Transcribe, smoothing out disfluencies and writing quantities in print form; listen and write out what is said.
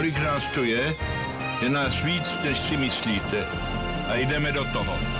Kolik nás to je? Je nás víc, než si myslíte. A jdeme do toho.